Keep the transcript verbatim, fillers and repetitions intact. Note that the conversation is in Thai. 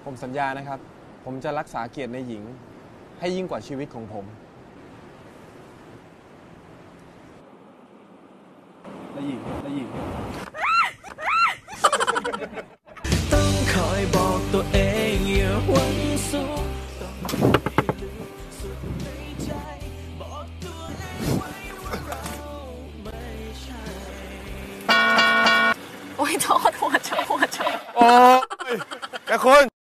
ผมสัญญานะครับผมจะรักษาเกียรติในหญิงให้ยิ่งกว่าชีวิตของผมและหญิงและหญิงต้องคอยบอกตัวเองอย่าหวังสูงต้องให้ลึกสุดในใจบอกตัวเองไว้ว่าเราไม่ใช่โอ้ยโทษหัวเจ้าหัวเจ้าโอ้ยแต่คุณ